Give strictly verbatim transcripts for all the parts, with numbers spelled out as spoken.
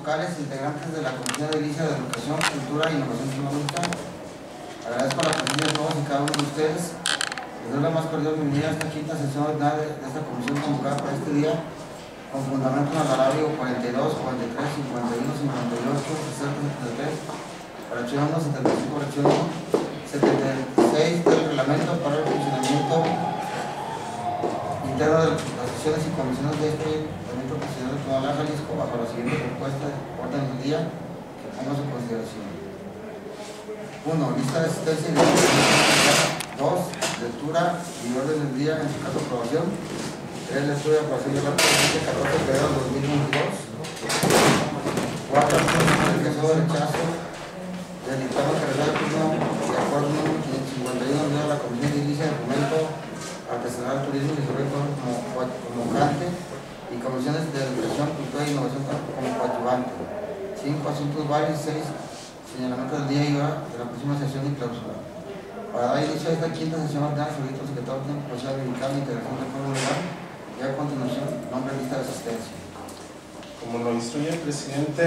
locales, integrantes de la Comisión de Edilicia de Educación, Cultura e Innovación Tecnológica. Agradezco la presencia de todos y cada uno de ustedes. Les doy la más cordial bienvenida a esta quinta sesión ordinaria de esta comisión convocada para este día, con fundamento en el horario cuarenta y dos, cuarenta y tres, cincuenta y uno, cincuenta y ocho, sesenta, setenta y tres, fracción uno, setenta y cinco, fracción uno, setenta y seis del reglamento para el funcionamiento interno de las sesiones y comisiones de este Ayuntamiento Presidente de Tonalá, Jalisco, bajo la siguiente propuesta de orden del día que pongo a su consideración. uno. Lista de asistencia y de dos. Lectura y orden del día, en su caso aprobación. tres. Lectura y aprobación de la presidencia catorce de febrero de dos mil veintidós. cuatro. El caso de rechazo del dictamen general uno de acuerdo número quinientos cincuenta y uno de la Comisión de Edilicia de Fomento Artesanal, Turismo y Desarrollo como convocante y comisiones de Educación, Cultura e Innovación como coadyuvante. cinco. Asuntos varios. seis. Señalamiento del día y hora de la próxima sesión y clausura. Para dar inicio a esta quinta sesión ordinaria, solicito al secretario técnico procesal verificar la integración del foro legal y a continuación nombre lista de asistencia. Como lo instruye el presidente,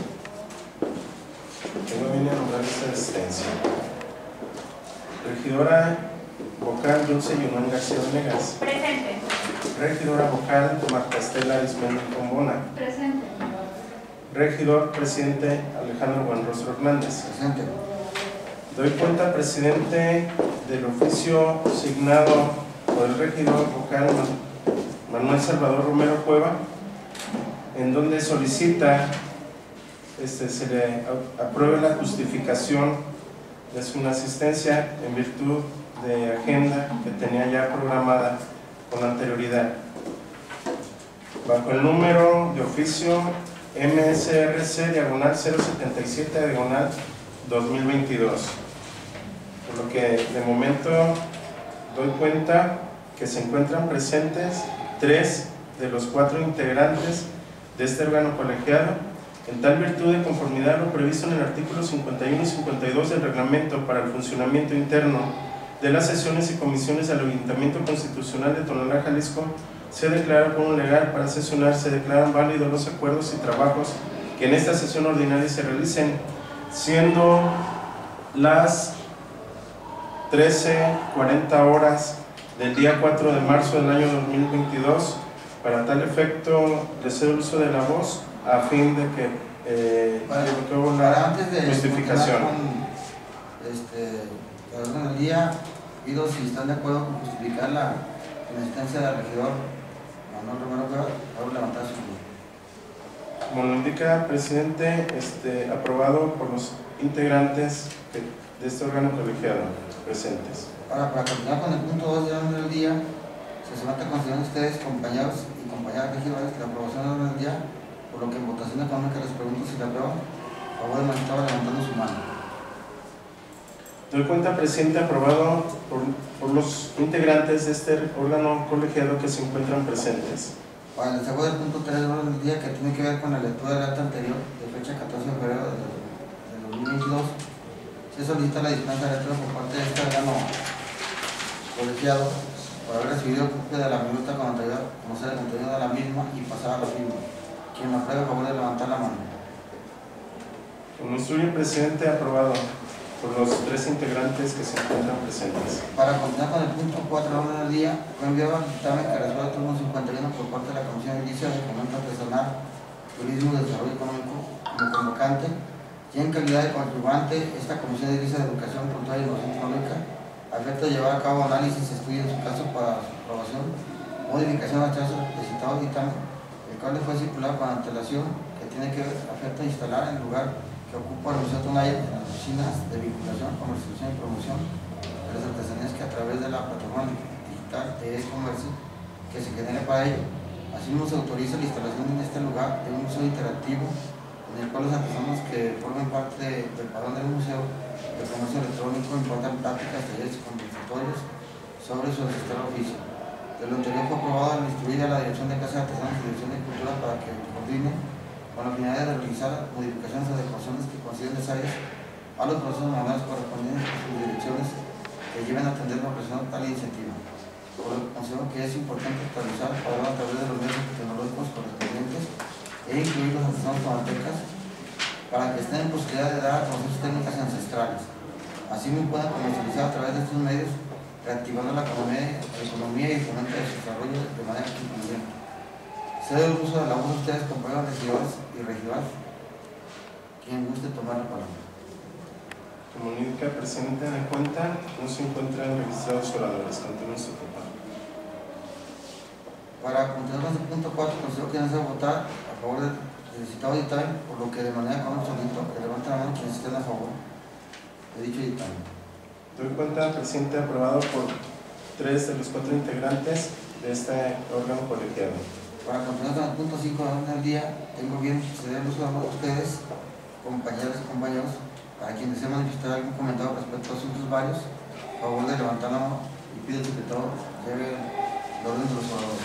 tengo bien a nombrar lista de asistencia. Regidora vocal Dulce Yunán García Venegas. Presente. Regidora vocal Marta Estela Ismael Combona. Presente. Regidor presidente Alejandro Buenrostro Hernández. Presente. Doy cuenta, presidente, del oficio signado por el regidor vocal Manuel Salvador Romero Cueva, en donde solicita este, se le apruebe la justificación de su asistencia en virtud de agenda que tenía ya programada con anterioridad. Bajo el número de oficio M S R C diagonal cero setenta y siete diagonal dos mil veintidós. Por lo que de momento doy cuenta que se encuentran presentes tres de los cuatro integrantes de este órgano colegiado, en tal virtud de conformidad a lo previsto en el artículo cincuenta y uno y cincuenta y dos del reglamento para el funcionamiento interno de las sesiones y comisiones del Ayuntamiento Constitucional de Tonalá, Jalisco, se declara como legal para sesionar, se declaran válidos los acuerdos y trabajos que en esta sesión ordinaria se realicen, siendo las trece cuarenta horas del día cuatro de marzo del año dos mil veintidós. Para tal efecto, le cedo el uso de la voz a fin de que eh, Para, la para antes de justificación. Con, este, el orden del día, pido si están de acuerdo con justificar la asistencia del regidor Manuel Romero Cueva. Ahora levantar su mano. Como lo indica, presidente, este, aprobado por los integrantes de, de este órgano colegiado presentes. Ahora, para continuar con el punto dos del orden del día, se somete a consideración ustedes, compañeros y compañeras regidores, la aprobación del orden del día, por lo que en votación económica les pregunto si la aprueban. Por favor, de manifestar levantando su mano. Doy cuenta, presidente, aprobado por, por los integrantes de este órgano colegiado que se encuentran presentes. Para el segundo del punto tres del orden del día, que tiene que ver con la lectura del acta anterior, de fecha catorce de febrero de dos mil veintidós, se solicita la dispensa de lectura por parte de este órgano colegiado por haber recibido copia de la minuta con anterioridad, conocer el contenido de la misma y pasar a la firma. Quien me apruebe, por favor de levantar la mano. Como instruye el presidente, aprobado por los tres integrantes que se encuentran presentes. Para continuar con el punto cuatro del orden del día, fue enviado al dictamen que resuelve el turno cincuenta y uno por parte de la Comisión de Edilicia de Fomento Artesanal, Turismo y Desarrollo Económico como convocante, y en calidad de coadyuvante, esta Comisión de Edilicia de Educación, Cultura e Innovación Económica, a efecto de llevar a cabo análisis y estudio en su caso para su aprobación, modificación al trazo del citado dictamen, el cual le fue circulado con antelación, que tiene que afecta a instalar en el lugar que ocupa el Museo Tonaya en las oficinas de vinculación, comercialización y promoción de las artesanías que a través de la plataforma digital de e-comercio que se genere para ello. Asimismo, se autoriza la instalación en este lugar de un museo interactivo en el cual los artesanos que formen parte de, del padrón del museo de comercio electrónico impartan prácticas, talleres y conversatorios sobre su ancestral oficio. De lo anterior fue aprobado al instruir a la Dirección de Casa de Artesanos y Dirección de Cultura para que coordine con la finalidad de realizar modificaciones o adecuaciones que consideren necesarias a los procesos manuales correspondientes a sus direcciones que lleven a atender la operación tal iniciativa. Por lo que considero que es importante actualizar el padrón a través de los medios tecnológicos correspondientes e e incluir los artesanos guatemaltecas para que estén en posibilidad de dar a conocer sus técnicas ancestrales. Así me puedan comercializar a través de estos medios, reactivando la economía, la economía y el fomento de su desarrollo de manera incluyente. Cedo el uso de la voz de ustedes, compañeros regidores y regidoras, quien guste tomar la palabra. Comunica, presidente de cuenta, no se encuentran registrados oradores. Continúe su papá. Para continuar con el punto cuatro, considero que no se debe votar a favor del citado dictamen, por lo que de manera con solito que levanten la mano quienes estén a favor de dicho dictamen. Doy cuenta, presidente, aprobado por tres de los cuatro integrantes de este órgano colegiado. Para continuar con el punto cinco de orden del día, tengo bien ceder el uso de ustedes, compañeros y compañeros, para quienes deseen manifestar algún comentario respecto a asuntos varios, a favor de levantar la mano y pido al secretario lleve el orden de los oradores.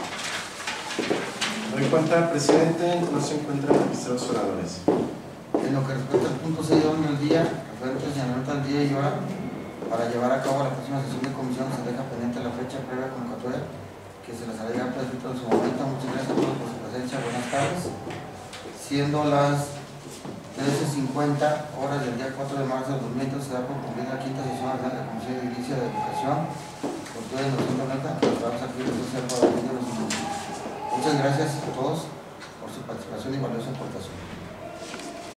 Doy cuenta, presidente, no se encuentran registrados oradores. En lo que respecta al punto seis de orden del día, referente al señalamiento del día y hora para llevar a cabo la próxima sesión de comisión, se deja pendiente la fecha previa convocatoria que se les hará llegar por escrito en su momento. Muchas gracias a todos por su presencia. Buenas tardes. Siendo las trece cincuenta horas del día cuatro de marzo del dos mil veinte, se da por concluida la quinta sesión ordinaria de la Comisión de Edilicia de Educación. Por toda la noción de que los trabajos aquí social para los niños. Muchas gracias a todos por su participación y valiosa aportación.